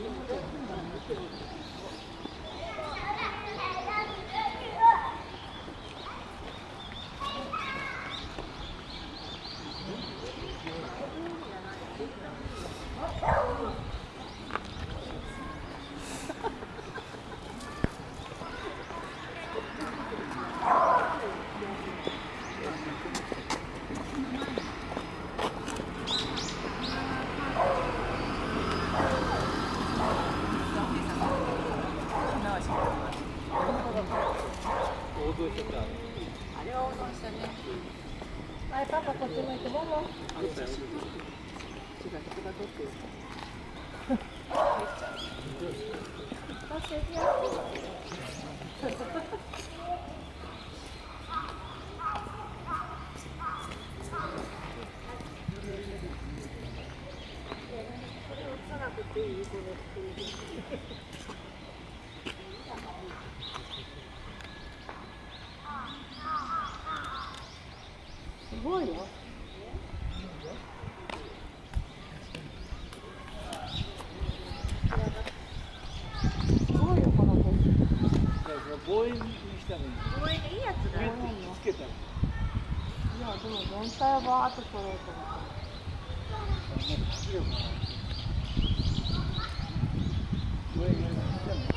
はい、パパこっち向いて、もも。すごいよ。すごいよ、この子。 望遠にしたのに。 望遠でいいやつだよ。 つけたら。 いや、でも全体はバーッと撮ろうと思って。 望遠にしても。